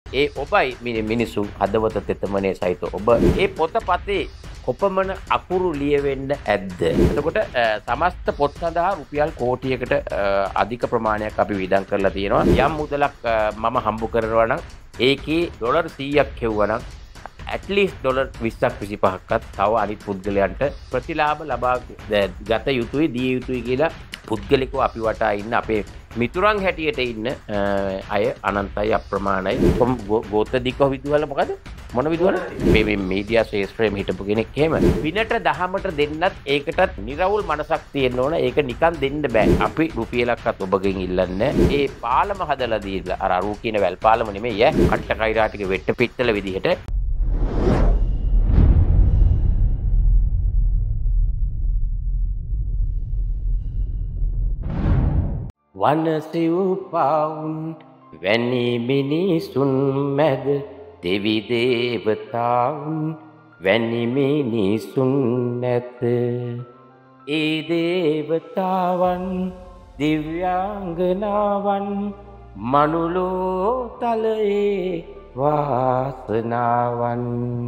ඒ ඔබයි මිනිසුන් හදවත තෙතමනේ සහිත ඔබ ඒ පොතපතේ කොපමණ අකුරු ලියවෙන්න ඇද්ද? එතකොට සමස්ත පොත් සඳහා රුපියල් කෝටියකට අධික ප්‍රමාණයක් අපි වියදම් කරලා තියෙනවා. යම් මුදලක් මම හම්බ කරනවා නම් ඒකේ ඩොලර් 100ක් හෙව්වා නම් at least ඩොලර් 20ක් 25ක්වත් තව අනිත් පුද්ගලයන්ට ප්‍රතිලාභ ලබා ගත යුතුයි දිය යුතුයි කියලා පුද්ගලිකව අපි වටා ඉන්න අපේ මිතුරන් හැටියට ඉන්න අය අනන්තයි අප්‍රමාණයි. ගෝත දිකව විදුවල මොකද? මොන විදුවල? මේ මීඩියා ශාස්ත්‍රයේ හිටපු කෙනෙක් එහෙම. විනට දහමට දෙන්නත් ඒකටත් නිර්වුල් මනසක් තියෙන්න ඕන. ඒක නිකන් දෙන්න බෑ. අපි රුපියලක්වත් ඔබගෙන් ඉල්ලන්නේ ඒ පාලම හදලා දීලා අර අරු කියන වැල් පාලම නෙමෙයි ඈ. කට්ට කයිරා ටික වෙට්ට පිටතල විදිහට වනසිව් පවුන් වැනි මිනිසුන් මැද දෙවි දේවතාවුන් වැනි මිනිසුන් නැත. ඒ දේවතාවන් දිව්‍යාංගනාවන් මනුලෝ තලයේ වාසනාවන්.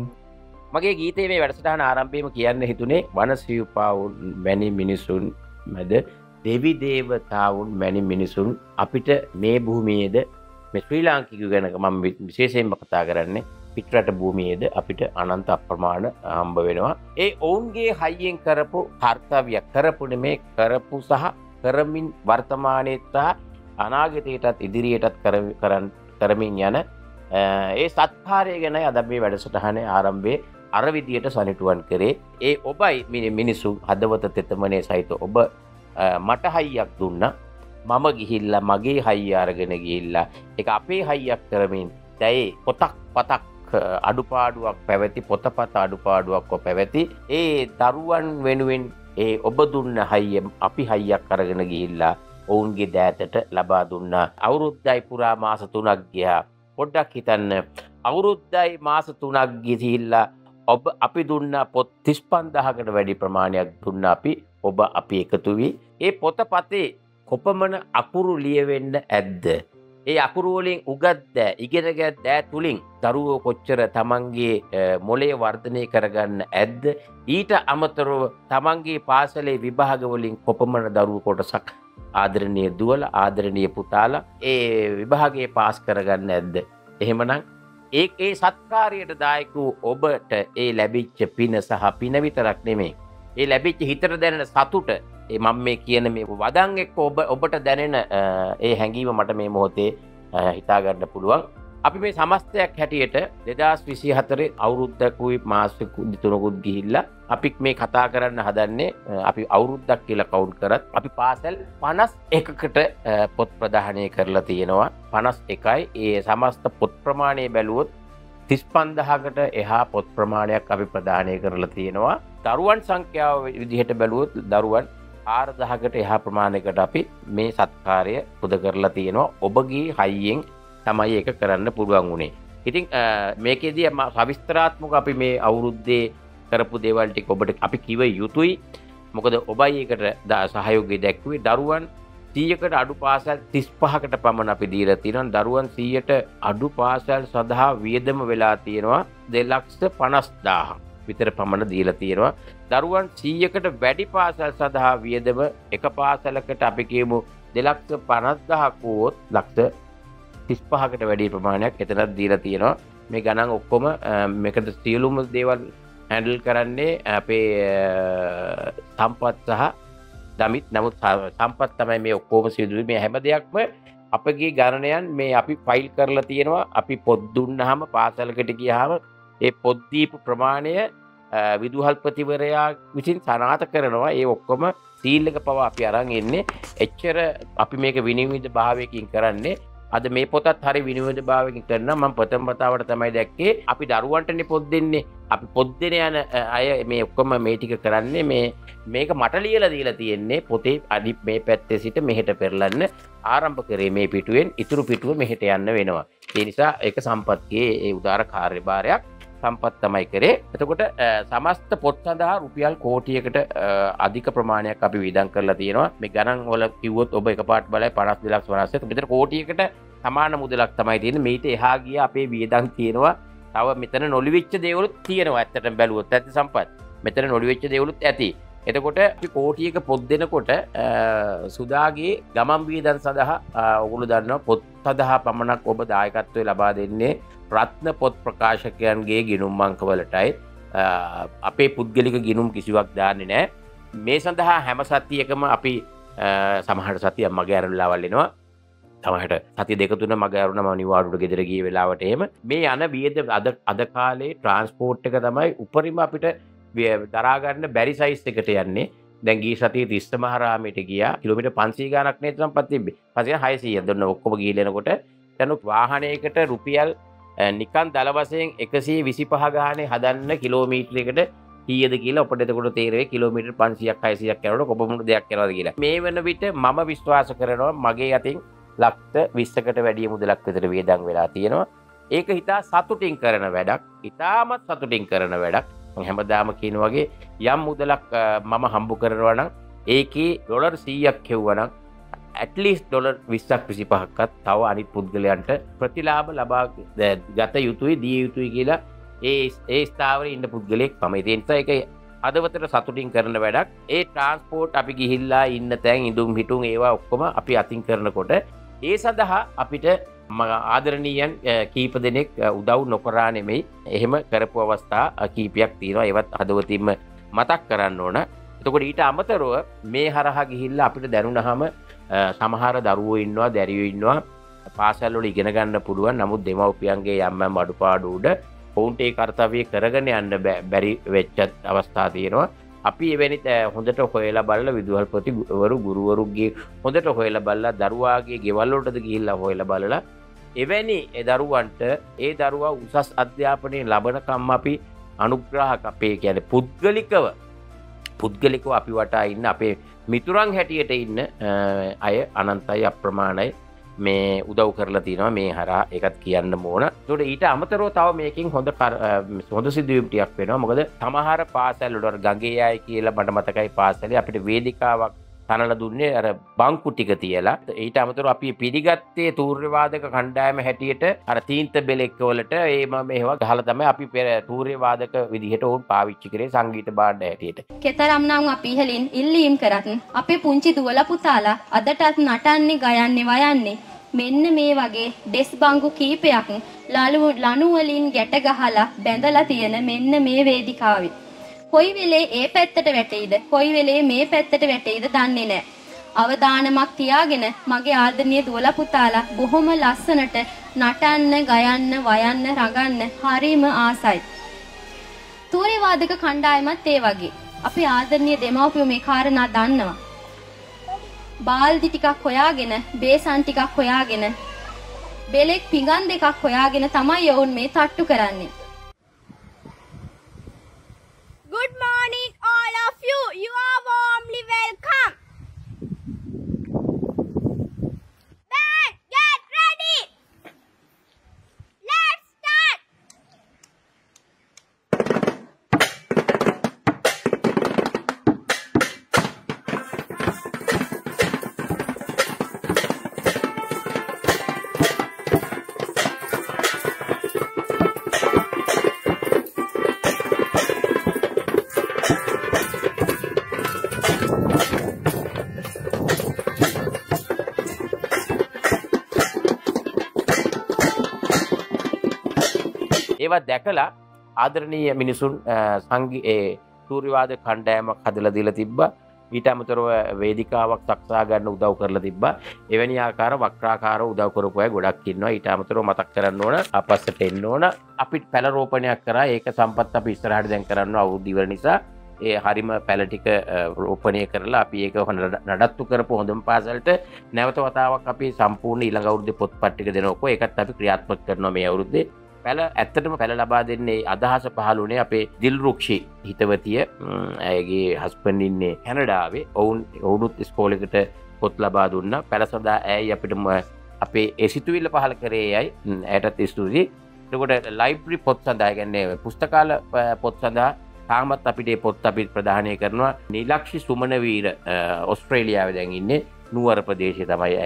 මගේ ගීතයේ මේ වැඩසටහන ආරම්භයේම කියන්න හිතුනේ වනසිව් පවුන් වැනි මිනිසුන් මැද දෙවි දේවතාවුන් වැනි මිනිසුන් අපිට මේ භූමියේද මේ ශ්‍රී ලාංකිකයෝ ගැන මම විශේෂයෙන්ම කතා කරන්නේ පිටරට භූමියේද අපිට අනන්ත අප්‍රමාණ හම්බ වෙනවා. ඒ ඔවුන්ගේ හයියෙන් කරපු කාර්යයක් කරපු නෙමේ කරපු සහ කරමින් වර්තමානයේත් සහ අනාගතයටත් ඉදිරියටත් කරමින් යන ඒ සත්කාරය ගැන අද මේ වැඩසටහනේ ආරම්භයේ අර විදියට සනිටුවන් කරේ. ඒ ඔබයි මිනිසුන් හදවත තෙතමනේ සහිත ඔබ මට හයියක් දුන්නා. මම ගිහිල්ලා මගේ හයිය අරගෙන ගිහිල්ලා ඒක අපේ හයියක් කරමින් දැයි පතක් අඩුපාඩුවක් පැවති පොතපත අඩුපාඩුවක් පැවති ඒ දරුවන් වෙනුවෙන් ඒ ඔබ දුන්න හයිය අපි හයියක් අරගෙන ගිහිල්ලා ඔවුන්ගේ දෑතට ලබා දුන්නා. අවුරුද්දයි පුරා මාස 3ක් ගියා. පොඩ්ඩක් හිතන්න අවුරුද්දයි මාස 3ක් ගිහිල්ලා ඔබ අපි දුන්නා පොත් 35000කට වැඩි ප්‍රමාණයක් දුන්නා ඔබ අපි එකතු වී ඒ පොතපතේ කොපමණ අකුරු ලියවෙන්න ඇද්ද? ඒ අකුරු වලින් උගත් දෑ ඉගෙනගත් දෑ තුලින් දරුවෝ කොච්චර තමන්ගේ මොළය වර්ධනය කරගන්න ඇද්ද? ඊට අමතරව තමන්ගේ පාසලේ විභාග වලින් කොපමණ දරුවෝ කොටසක් ආදරණීය දුවලා ආදරණීය පුතාලා ඒ විභාගයේ පාස් කරගන්න ඇද්ද? එහෙමනම් ඒ සත්කාරයට දායක වූ ඔබට ඒ ලැබිච්ච පින සහ පින විතරක් නෙමෙයි ඒ ලැබිච්ච හිතට දැනෙන සතුට මම මේ කියන මේ වදන් එක්ක ඔබට දැනෙන ඒ හැඟීම මට මේ මොහොතේ හිතා ගන්න පුළුවන්. අපි මේ සමස්තයක් හැටියට 2024 අවුරුද්දකුයි මාසෙකුයි තුනකුත් ගිහිල්ලා අපි මේ කතා කරන්න හදන්නේ අපි අවුරුද්දක් කියලා කවුන්ට් කරත් අපි පාසල් 51කට පොත් ප්‍රදානය කරලා තියෙනවා. 51යි ඒ සමස්ත පොත් ප්‍රමාණය බැලුවොත් 35000කට එහා පොත් ප්‍රමාණයක් අපි ප්‍රදානය කරලා තියෙනවා. දරුවන් සංඛ්‍යාව විදිහට බැලුවොත් දරුවන් 4000කට එහා ප්‍රමාණයකට අපි මේ සත්කාරය පුද කරලා තියෙනවා. ඔබගේ හයියෙන් තමයි ඒක කරන්න පුළුවන් උනේ. ඉතින් මේකෙදී සවිස්තරාත්මක අපි මේ අවුරුද්දේ කරපු දේවල් ටික ඔබට අපි කිව යුතුයි. මොකද ඔබයි ඒකට සහයෝගය දැක්ුවේ. දරුවන් 100කට අඩු පාසල් 35කට පමණ අපි දීලා තියෙනවා. දරුවන් 100ට අඩු පාසල් සඳහා වියදම වෙලා තියෙනවා 2,50,000 විතර පමණ දීලා තියෙනවා. දරුවන් 100කට වැඩි පාසල් සඳහා වියදම එක පාසලකට අපි කියමු 2,50,000ක් වුවොත් 35කට වැඩි ප්‍රමාණයක් එතනත් දීලා තියෙනවා. මේ ගණන් ඔක්කොම මේකට සියලුම දේවල් හැන්ඩල් කරන්නේ අපේ සම්පත් සහ දමිත්. නමුත් සම්පත් තමයි මේ ඔක්කොම සිදුවේ. මේ හැම දෙයක්ම අපගේ ගණනයන් මේ අපි ෆයිල් කරලා තියෙනවා. අපි පොත් දුන්නාම පාසලකට ගියාම ඒ පොත් දීපු ප්‍රමාණය විදුහල්පතිවරයා විසින් සනාථ කරනවා. ඒ ඔක්කොම සීල් එක පවා අපි අරන් එන්නේ. එච්චර අපි මේක විනිවිද භාවයකින් කරන්නේ. අද මේ පොතත් හරි විනිවිද භාවයකින් කරනවා. මම ප්‍රථම වතාවට තමයි දැක්කේ අපි දරුවන්ටනේ පොත් දෙන්නේ. අපි පොත් දෙන යන අය මේ ඔක්කොම මේ ටික කරන්නේ මේක මට ලියලා දීලා තියෙන්නේ පොතේ අනිත් මේ පැත්තේ සිට මෙහෙට පෙරලන්න ආරම්භ කරේ මේ පිටුවෙන් ඉතුරු පිටුව මෙහෙට යන්න වෙනවා. ඒ නිසා ඒක සම්පත්තියේ ඒ උදාර කාර්යභාරයක් සම්පත් තමයි කරේ. එතකොට සමස්ත පොත් සඳහා රුපියල් කෝටියකට අධික ප්‍රමාණයක් අපි වියදම් කරලා තියෙනවා. මේ ගණන් වල කිව්වොත් ඔබ එකපාරට බලයි 52 ලක්ෂ 50ක් මෙතන කෝටියකට සමාන මුදලක් තමයි තියෙන්නේ. මේිට එහා ගිය අපේ වියදම් තියෙනවා. තව මෙතන නොලිවිච්ච දේවලුත් තියෙනවා. ඇත්තටම බැලුවොත් ඇත්ත සම්පත්. මෙතන නොලිවිච්ච දේවලුත් ඇති. එතකොට අපි කෝටියක පොත් දෙනකොට සුදාගේ ගමන් වියදම් සඳහා ඔගොල්ලෝ දන්නවා පොත් සඳහා පමණක් ඔබ දායකත්වය ලබා දෙන්නේ රත්න පොත් ප්‍රකාශකයන්ගේ ගිණුම් අංකවලටයි. අපේ පුද්ගලික ගිණුම් කිසිවක් දාන්නේ නැහැ. මේ සඳහා හැම සතියකම අපි සමහර සතියක් මගේ අරන් වෙලාවල් එනවා. සමහරට සතිය දෙක තුන මගේ අරුණම නිවාඩුවට ගෙදර ගිය වෙලාවට එහෙම මේ යන වියද අද කාලේ ට්‍රාන්ස්පෝර්ට් එක තමයි උපරිම අපිට දරා ගන්න බැරි සයිස් එකට යන්නේ. දැන් ගිය සතියේ තිස්ස මහරාමයට ගියා. කිලෝමීටර් 500 ගාණක් නේද සම්පත් තිබ්බේ. 500 දුන්න ඔක්කොම ගිහලා එනකොට දැන් වාහනයකට රුපියල් නිකන් දල වශයෙන් 125 ගානේ හදන්න කිලෝමීටරයකට කීයද කියලා ඔබට එතකොට තේරෙයි කිලෝමීටර් 500ක් 600ක් යනකොට කොපමණ දෙයක් කරනවද කියලා. මේ වෙන විට මම විශ්වාස කරනවා මගේ අතින් ලක්ෂ 20කට වැඩිය මුදලක් විතර වියදම් වෙලා තියෙනවා. ඒක හිතා සතුටින් කරන වැඩක්. ඉතාමත් සතුටින් කරන වැඩක්. මම හැමදාම කියන වගේ යම් මුදලක් මම හම්බ කරනවා නම් ඒකේ ඩොලර් 100ක් හෙව්වනම් at least ඩොලර් 20ක් 25ක්වත් තව අනිත් පුද්ගලයන්ට ප්‍රතිලාභ ලබා ගත යුතුයි දිය යුතුයි කියලා ඒ ස්ථාවරේ ඉන්න පුද්ගලෙක් මම. ඒ නිසා ඒක අදවතට සතුටින් කරන වැඩක්. ඒ ට්‍රාන්ස්පෝර්ට් අපි ගිහිල්ලා ඉන්න තැන් ඉඳුම් හිටුම් ඒවා ඔක්කොම අපි අතින් කරනකොට ඒ සඳහා අපිට ආදරණීයන් කීප දෙනෙක් උදව් නොකරා නෙමෙයි. එහෙම කරපු අවස්ථා කීපයක් තියෙනවා. ඒවත් හදවතින්ම මතක් කරන්න ඕන. එතකොට ඊට අමතරව මේ හරහා ගිහිල්ලා අපිට දැනුණාම සමහර දරුවෝ ඉන්නවා, දැරියෝ ඉන්නවා පාසල් වල ඉගෙන ගන්න පුළුවන්. නමුත් දෙමව්පියන්ගේ යම් අඩුපාඩු උඩ ඔවුන්ට ඒ කාර්යය කරගෙන යන්න බැරි වෙච්ච අවස්ථා තියෙනවා. අපි එවැනි හොඳට හොයලා බලලා විදුහල්පතිවරු ගුරුවරුගේ හොඳට හොයලා බලලා දරුවාගේ ගෙවල් වලටද ගිහිල්ලා හොයලා බලලා එවැනි දරුවන්ට ඒ දරුවා උසස් අධ්‍යාපනය ලබනකම් අපි අනුග්‍රහක අපේ කියන්නේ පුද්ගලිකව අපි වටා ඉන්න අපේ මිතුරන් හැටියට ඉන්න අය අනන්තයි අප්‍රමාණයි මේ උදව් කරලා තිනවා මේ හරහා ඒකත් කියන්න ඕන. ඒකට ඊට අමතරව තව මේකෙන් හොඳ සිදුවීම් ටිකක් වෙනවා. මොකද සමහර පාසල් වල ගඟේ යයි කියලා මට මතකයි පාසලේ අපිට වේදිකාවක් තනලා දුන්නේ අර බංකු ටික තියලා. ඊට අමතරව අපි පිළිගත්තේ තූර්ය වාදක කණ්ඩායම හැටියට අර තීන්ත බෙලෙක් වලට මේවා ගහලා තමයි අපි තූර්ය වාදක විදිහට උන් පාවිච්චි කරේ සංගීත භාණ්ඩ හැටියට. කෙතරම් නම් අපි ඉහලින් ඉල්ලීම් කරත් අපේ පුංචි දුවලා පුතාලා අදටත් නටන්නේ ගයන්නේ වයන්නේ මෙන්න මේ වගේ ඩෙස් බංගු කීපයක් ලණු වලින් ගැට ගහලා බැඳලා තියෙන මෙන්න මේ වේදිකාවේ. කොයි වෙලේ ඒ පැත්තට වැටෙයිද කොයි වෙලේ මේ පැත්තට වැටෙයිද දන්නේ නැහැ. අවදානමක් තියාගෙන මගේ ආදරණීය දුවලා පුතාලා බොහොම ලස්සනට නටන්න, ගයන්න, වයන්න, රඟන්න හරිම ආසයි. තූර්ය වාදක කණ්ඩායමත් ඒ වගේ. අපේ ආදරණීය දෙමව්පියෝ මේ කාරණා දන්නවා. බාල්දි ටිකක් හොයාගෙන, බේසන් ටිකක් හොයාගෙන, බෙලෙක් පිඟන් දෙකක් හොයාගෙන තමයි යවුන් මේ තට්ටු කරන්නේ. Good morning, all of you. You are warmly welcome. Band, get ready. Let's start. ඒවා දැකලා ආදරණීය මිනිසුන් සූර්යවාද කණ්ඩායමක් හදලා දීලා තිබ්බා. ඊට අමතරව වේදිකාවක් සකසා ගන්න උදව් කරලා තිබ්බා. එවැනි ආකාර වක්‍රාකාරව උදව් කරපු අය ගොඩක් ඉන්නවා. ඊට අමතරව මතක් කරන්න ඕන අපස්සට එන්න ඕන. අපි පැල රෝපණයක් කරා. ඒක සම්පත් අපි ඉස්සරහට දැන් කරන්න අවුරුදු ඉවර නිසා ඒ හරිම පැල ටික රෝපණය කරලා අපි ඒක නඩත්තු කරපු හොඳම පාසලට නැවත වතාවක් අපි සම්පූර්ණ ඊළඟ අවුරුද්දේ පොත්පත් ටික දෙනකො ඒකත් අපි ක්‍රියාත්මක කරනවා මේ අවුරුද්දේ. පැල ඇත්තටම පැල ලබා දෙන්නේ අදහස පහළුනේ අපේ දිල්රුක්ෂි හිතවතිය. ඇයගේ හස්බන්ඩ් ඉන්නේ කැනඩාවේ. ඔවුනුත් ඉස්කෝලේකට පොත් ලබා දුන්නා. පැල සඳහා ඇයි අපිට අපේ ඒ සිතුවිල්ල පහල කරේ ඇයි ඇයටත් ස්තුතියි. එතකොට ලයිබ්‍රරි පොත් සඳහා කියන්නේ පුස්තකාල පොත් සඳහා තාමත් අපිට පොත් අපි ප්‍රදානය කරනවා. නිලක්ෂි සුමනවීර ඕස්ට්‍රේලියාවේ දැන් ඉන්නේ නුවර ප්‍රදේශයේ තමයි ඇය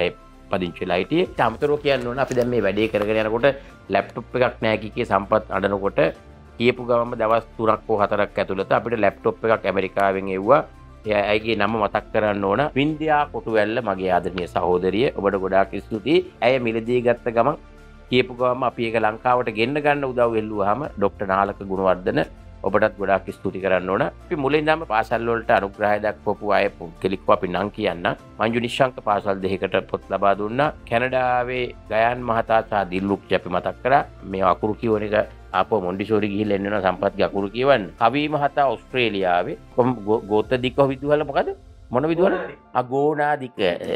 පදිංචි වෙලා හිටියේ. අමතරව කියන්න ඕන අපි දැන් මේ වැඩේ කරගෙන යනකොට ලැප්ටොප් එකක් නැහැ කිකේ සම්පත් අඬනකොට කියපු ගමම දවස් 3ක් හෝ 4ක් ඇතුළත අපිට ලැප්ටොප් එකක් ඇමරිකාවෙන් එව්වා. ඇයගේ නම මතක් කරන්න ඕන වින්ද්‍යා කොටුවැල්ල මගේ ආදරණීය සහෝදරිය. ඔබට ගොඩාක් ස්තුතියි. ඇය මිලදී ගත්ත ගමන් කියපු ගමම අපි ඒක ලංකාවට ගෙන්න ගන්න උදව් වෙල්ලුවාම ඩොක්ටර් නාලක ගුණවර්ධන ඔබටත් ගොඩාක් ස්තුති කරන්න ඕන. අපි මුලින්දම පාසල් වලට අනුග්‍රහය දක්වපු අය පුද්ගලිකව අපි නම් කියන්න. මංජු නිශ්ශංක පාසල් දෙකකට පොත් ලබා දුන්නා. කැනඩාවේ ගයන් මහතා සහ දිල්ලුක් අපි මතක් කරා. මේ අකුරු කියවන එක ආපහු මොන්ඩිසෝරි ගිහිල්ලා එන්න වෙනවා සම්පත්ගේ අකුරු කියවන්න. කවි මහතා ඕස්ට්‍රේලියාවේ ගෝතදික විදුහල මොකද? මොන විදුහල? ගෝනාදික.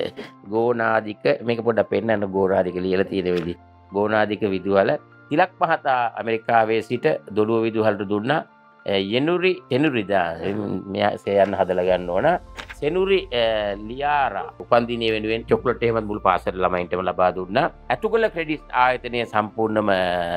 ගෝනාදික මේක පොඩ්ඩක් පෙන්නන්න ගෝනාදික ලියලා තියෙන වෙලෙදි. ගෝනාදික විදුහල තිලක් මහතා ඇමරිකාවේ සිට දොළුව විදුහලට දුන්නා. එනුරිදා මෙයා සයන්න හදලා ගන්න ඕන. සෙනුරි ලියාරා උපන්දිනය වෙනුවෙන් චොක්ලට් එහෙමත් මුළු පාසල ළමයින්ටම ලබා දුන්නා. ඇතුගල ක්‍රෙඩිට් ආයතනයේ සම්පූර්ණම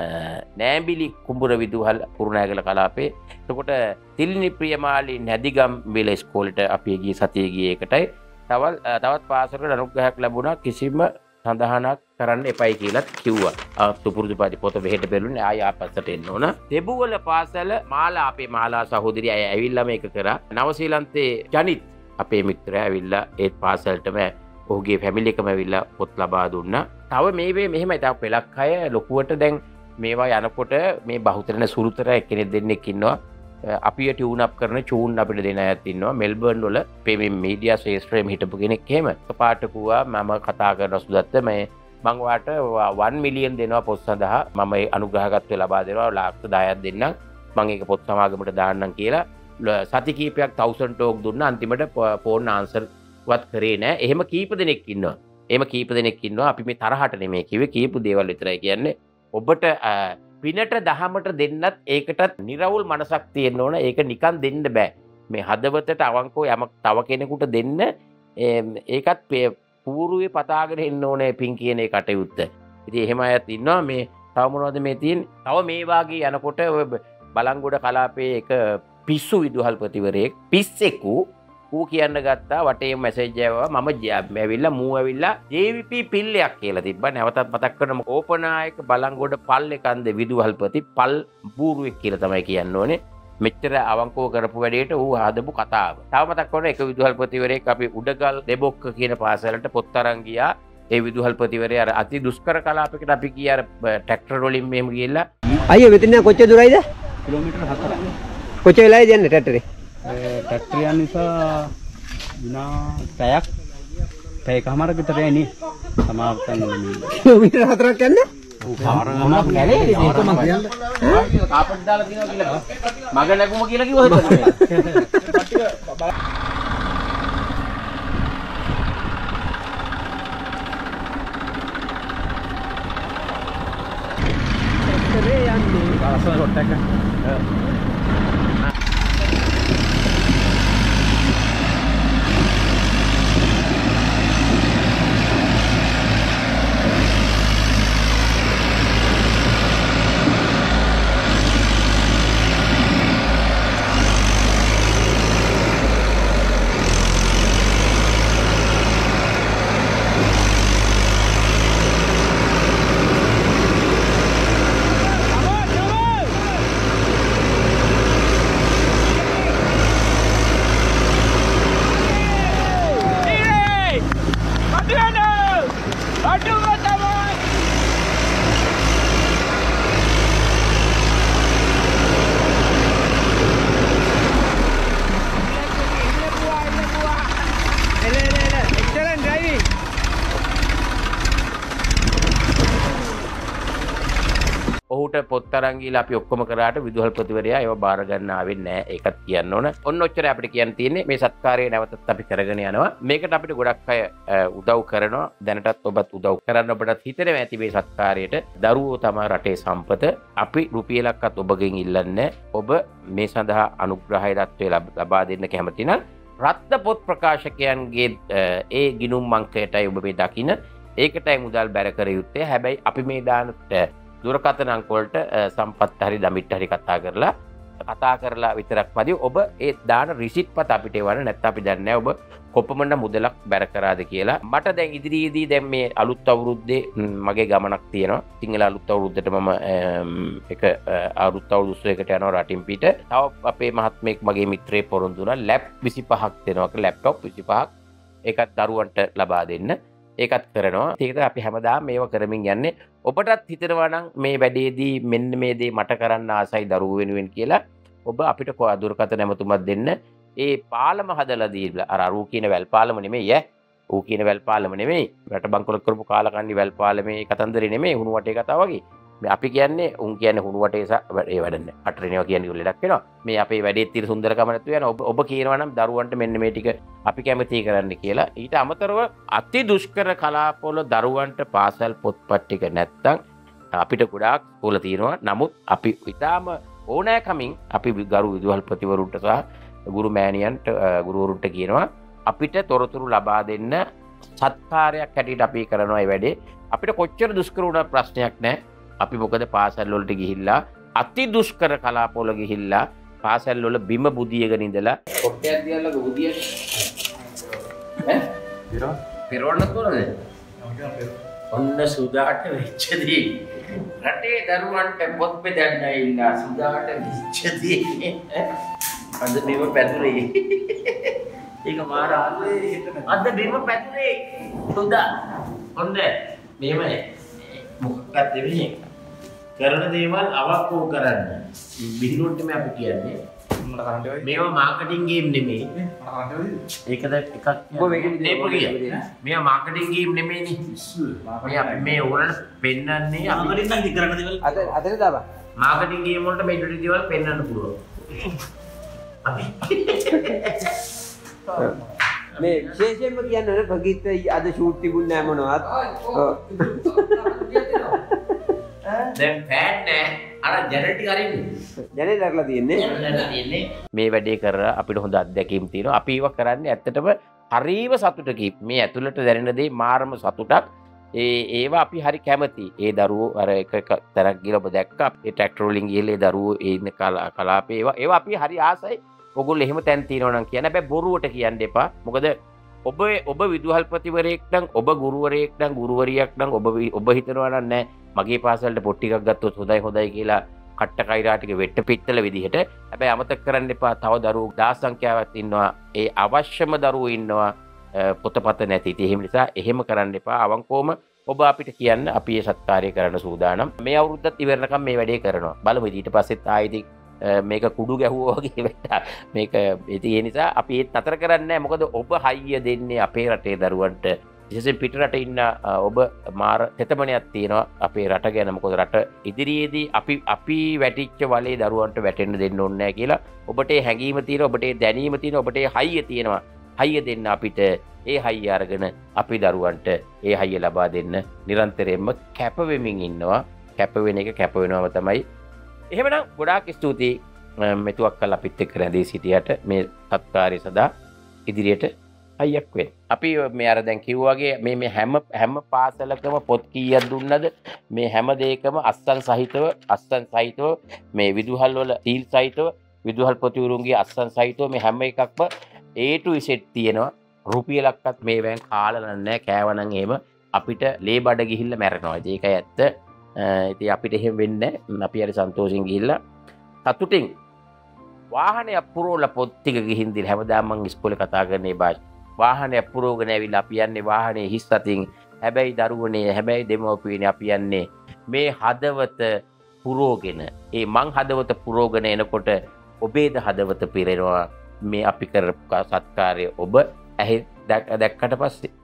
නෑඹිලි කුඹුර විදුහල කුරුණෑගල කලාපේ. එතකොට තිලිනි ප්‍රියමාලි නැදිගම් මිල ඉස්කෝලේට අපි ගිය සතියේ ගියේ එකටයි. තවත් පාසලකට අනුග්‍රහයක් ලැබුණා. කිසිම සඳහනක් කරන්න එපයි කියලාත් කිව්වා. සුපුරුදු පරිදි පොත වෙහෙට බැලුනේ ආය ආපස්සට එන්න ඕන. දෙබුවල පාසල මාලා අපේ මාලා සහෝදරිය අය ඇවිල්ලා මේක කරා. නවසීලන්තේ ජනිත් අපේ මිත්‍රයා ඇවිල්ලා ඒ පාසලටම ඔහුගේ ෆැමිලි එකම ඇවිල්ලා පොත් ලබා දුන්නා. තව මේ මෙහෙමයි. තව පෙලක් අය ලොකුවට දැන් මේවා යනකොට මේ බහුතරන සුළුතර එක්කෙනෙක් දෙන්නෙක් ඉන්නවා. අපි ටියුන් අප් කරන චූන් අපිට දෙන අයත් ඉන්නවා. මෙල්බර්න් වල මේ මීඩියා ශ්‍රේෂ්ඨයෙන්ම හිටපු කෙනෙක් එහෙම. පාට කිව්වා මම කතා කරන සුදත්ත මම වාට 1 මිලියන් දෙනවා පොත් සඳහා. මම ඒ අනුග්‍රහකත්වය ලබා දෙනවා. ලාක්ෂ 10ක් දෙන්නම්. මම ඒක පොත් සමාගමට දාන්නම් කියලා සති කීපයක් 1000 ටෝක් දුන්නා. අන්තිමට ෆෝන් ආන්සර් වත් කරේ නෑ. එහෙම කීප දෙනෙක් ඉන්නවා. එහෙම කීප දෙනෙක් ඉන්නවා. අපි මේ තරහට නෙමෙයි කිව්වේ. කීප දේවල් විතරයි කියන්නේ. ඔබට පිනට දහමට දෙන්නත් ඒකටත් නිරවුල් මනසක් තියෙන්න ඕන. ඒක නිකන් දෙන්න බෑ. මේ හදවතට අවංකව යමක් තව කෙනෙකුට දෙන්න ඒකත් පූර්වයේ පතාගෙන එන්න ඕනේ පින් කියන ඒ කටයුත්ත. ඉතින් එහෙම අයත් ඉන්නවා. මේ තව මොනවද මේ තියෙන්නේ? තව මේ වාගේ යනකොට ඔය බලංගොඩ කලාපයේ එක පිස්සු විදුහල්පතිවරයෙක් පිස්සෙකු ඌ කියන්න ගත්තා වටේ මැසේජ් ආවා මම ඇවිල්ලා මූ ඇවිල්ලා JVP පිල්ලයක් කියලා තිබ්බා. නැවතත් මතක් කරනම ඕපනායක බලංගොඩ පල්ලේ කන්ද විදුහල්පති පල් බූරුවෙක් කියලා තමයි කියන්න ඕනේ. මෙච්චර අවංකව කරපු වැඩේට ඌ හදපු කතාව. තව මතක් කරන එක විදුහල්පතිවරයෙක් අපි උඩගල් දෙබොක්ක කියන පාසලට පොත් අරන් ගියා. ඒ විදුහල්පතිවරයා අර අති දුෂ්කර කලාපයකට අපි ගිය අර ට්‍රැක්ටර් වලින් මෙහෙම ගිහලා අයියෝ මෙතන කොච්චර දුරයිද? කිලෝමීටර් 4ක්. කොච්චර වෙලාද යන්නේ ට්‍රැක්ටරේ? ට්‍රැක්ටර් යන නිසා විනා පැයක් පැයකමාරක විතර යන්නේ. සමාප්තන් මේ කිලෝමීටර් 4ක් යන්නේ? මොනක් කැලේද ඒක මම කියන්නේ. කාපට් දාලා දිනවා කියලා. මග නැගුම කියලා කිව්වද? අසල කොට එක. ඔහුට පොත් අරන් ගිහලා අපි ඔක්කොම කරාට විදුහල්පතිවරයා ඒව බාර ගන්න ආවෙන්නේ නැහැ. ඒකත් කියන්න ඕන. ඔන්න ඔච්චරයි අපිට කියන්න තියෙන්නේ. මේ සත්කාරය නැවතත් අපි කරගෙන යනවා. මේකට අපිට ගොඩක් අය උදව් කරනවා. දැනටත් ඔබත් උදව් කරන්න ඔබටත් හිතෙනවා ඇති මේ සත්කාරයට. දරුවෝ තමයි රටේ සම්පත. අපි රුපියලක්වත් ඔබගෙන් ඉල්ලන්නේ ඔබ මේ සඳහා අනුග්‍රහය දත්වය ලබා දෙන්න කැමති නම් රත්න පොත් ප්‍රකාශකයන්ගේ ඒ ගිණුම් අංකයටයි ඔබ මේ දකින්න. ඒකටයි මුදල් බැර කර යුත්තේ. හැබැයි අපි මේ දානට දුරකථන අංක වලට සම්පත් හරි දමිට හරි කතා කරලා විතරක් මදි. ඔබ ඒ දාන රිසිට් පත අපිට එවන්න. නැත්නම් අපි දන්නේ නැහැ ඔබ කොපමණ මුදලක් බැර කරාද කියලා මට දැන් ඉදිරියේදී දැන් මේ අලුත් අවුරුද්දේ මගේ ගමනක් තියෙනවා. සිංහල අලුත් අවුරුද්දට මම එක අලුත් අවුරුදු උත්සවයකට යනවා රටින් පිට. තව අපේ මහත්මයෙක් මගේ මිත්‍රයෙක් පොරොන්දු වුණා ලැප් 25ක් දෙනවා කියලා ලැප්ටොප් 25ක් ඒකත් දරුවන්ට ලබා දෙන්න. ඒකත් කරනවා. ඒක අපි හැමදාම මේව කරමින් යන්නේ. ඔබටත් හිතනවා නම් මේ වැඩේදී මෙන්න මේ දේ මට කරන්න ආසයි දරුවෝ වෙනුවෙන් කියලා ඔබ අපිට දුරකථන ඇමතුමක් දෙන්න. ඒ පාලම හදලා දීලා අර කියන වැල් පාලම නෙමෙයි ඌ කියන වැල් පාලම නෙමෙයි රට බංකොලොත් කරපු කාලකන්ණි වැල් පාලමේ කතන්දරේ නෙමෙයි හුණු වටේ කතාව වගේ මේ අපි කියන්නේ උන් කියන්නේ හුණු වටේ ඒ වැඩන්නේ අටරේනවා කියන්නේ ලෙඩක් වෙනවා මේ අපේ වැඩේ තියෙන සුන්දරකම නැතු වෙන ඔබ කියනවා නම් දරුවන්ට මෙන්න මේ ටික අපි කැමතියි කරන්න කියලා ඊට අමතරව අති දුෂ්කර කලාපවල දරුවන්ට පාසල් පොත්පත් ටික නැත්තම් අපිට ගොඩාක් ඕල තියෙනවා නමුත් අපි ඊටාම ඕනෑකමින් අපි ගරු විදුහල්පතිවරුන්ට සහ ගුරු මෑණියන්ට ගුරුවරුන්ට කියනවා අපිට තොරතුරු ලබා දෙන්න සත්කාරයක් හැටියට අපි කරනවා මේ වැඩේ අපිට කොච්චර දුෂ්කර වුණා ප්‍රශ්නයක් නැහැ අපි මොකද පාසල් වලට ගිහිල්ලා අති දුෂ්කර කලාපවල ගිහිල්ලා පාසල් වල බිම බුදියගෙන ඉඳලා කොට්ටයක් දියලා බුදිය පෙරවන්න කොරද ඔන්න සුදාට වෙච්ච දේ රටේ දරුවන්ට පොත් බෙදන්න ඉන්න සුදාට වෙච්ච දේ අද බිම පැතුරේ ඒක මාර අද බිම පැතුරේ සුදා ඔන්න මෙහෙමයි මොකක්ද වෙන්නේ කරන දේවල් අවක්කෝ කරන්න බිහිරුන්ට මේ අපි කියන්නේ මේවා මාකටිං ගේම් නෙමෙයි ඒකද එකක් මේවා මාකටිං ගේම් නෙමෙයිනේ මේ අපි මේ ඕනට පෙන්නන්නේ මාකටිං නම් කරන දේවල් අදට දාපන් මාකටිං ගේම් වලට මේ ඩිටි දේවල් පෙන්වන්න පුළුවන් මේ විශේෂයෙන්ම කියන්නේ ප්‍රගීත අද ෂූට් තිබුණ නෑ මොනවත්. දැන් ෆෑන් නෑ අර ජෙනරේටර් අරින්නේ. ජෙනරේටර්ලා තියෙන්නේ. මේ වැඩේ කරලා අපිට හොඳ අත්දැකීම් තියෙනවා. අපි ඒව කරන්නේ ඇත්තටම හරීම සතුටකින්. මේ ඇතුළට දැනෙන දේ මාරම සතුටක්. ඒවා අපි හරි කැමති. ඒ දරුවෝ අර එක තැනක් ගිහලා ඔබ දැක්කා. ඒ ට්‍රැක්ටර් වලින් ගිහලා ඒ දරුවෝ ඒ ඉන්න කලාපේ ඒවා අපි හරි ආසයි. ඔගොල්ලෝ එහෙම තැන් තියෙනවා නම් කියන්න. හැබැයි බොරුවට කියන්න එපා. මොකද ඔබ විදුහල්පතිවරයෙක් නම් ඔබ ගුරුවරයෙක් නම් ගුරුවරියක් නම් ඔබ හිතනවා නම් නෑ මගේ පාසලට පොත් ටිකක් ගත්තොත් හොඳයි කියලා කට්ට කයිරා ටික වෙට්ට පිත්තල විදිහට. හැබැයි අමතක කරන්න එපා තව දරුවෝ දහස් සංඛ්‍යාවක් ඉන්නවා. ඒ අවශ්‍යම දරුවෝ ඉන්නවා පොතපත නැති. ඉතින් එහෙම නිසා එහෙම කරන්න එපා. අවංකවම ඔබ අපිට කියන්න අපි මේ සත්කාරය කරන්න සූදානම්. මේ අවුරුද්දත් ඉවරනකම් මේ වැඩේ කරනවා. බලමු ඊට පස්සෙත් ආයෙත් මේක කුඩු ගැහුවා වගේ වෙලා මේක ඉතින් ඒ නිසා අපි ඒත් නතර කරන්නේ නැහැ. මොකද ඔබ හයිය දෙන්නේ අපේ රටේ දරුවන්ට. විශේෂයෙන් පිට රට ඉන්න ඔබ මාර තෙතමනයක් තියෙනවා අපේ රට ගැන. මොකද රට ඉදිරියේදී අපි වැටිච්ච වලේ දරුවන්ට වැටෙන්න දෙන්න ඕනේ නැහැ කියලා ඔබට හැඟීම තියෙනවා, ඔබට දැනීම තියෙනවා, ඔබට හයිය තියෙනවා. හයිය දෙන්න අපිට ඒ හයිය අරගෙන අපි දරුවන්ට ඒ හයිය ලබා දෙන්න නිරන්තරයෙන්ම කැප වෙමින් ඉන්නවා. කැප වෙන එක කැප වෙනවම තමයි. එහෙමනම් ගොඩාක් ස්තුතියි මෙතුවක් කල් අපිත් එක්ක රැඳී සිටියට මේ සත්කාරය සදා ඉදිරියට අයියක් වෙන්න. අපි මේ අර දැන් කිව්වා වගේ මේ හැම පාසලකම පොත් කීයක් දුන්නද මේ හැම දෙයකම අස්සන් සහිතව මේ විදුහල් වල සීල් සහිතව විදුහල්පතිවරුන්ගේ අස්සන් සහිතව මේ හැම එකක්ම A to Z තියෙනවා. රුපියලක්වත් මේ වැන් කාලා නැහැ කෑවනම් එහෙම අපිට ලේ බඩ ගිහිල්ලා මැරෙනවා. ඒකයි ඇත්ත. ඉතින් අපිට එහෙම වෙන්නේ නැහැ. අපි හරි සන්තෝෂෙන් ගිහිල්ලා සතුටින් වාහනේ අපුරෝල පොත් ටික ගිහින් දින හැමදාම මම ඉස්කෝලේ කතා කරන්නේ භාෂා. වාහනේ අපුරෝගෙන ඇවිල්ලා අපි යන්නේ වාහනේ හිස් අතින්. හැබැයි දරුවනේ හැබැයි දෙමව්පියනේ අපි යන්නේ මේ හදවත පුරෝගෙන. ඒ මං හදවත පුරෝගෙන එනකොට ඔබේද හදවත පිරෙනවා. මේ අපි කරපු සත්කාරය ඔබ දැක්කට පස්සේ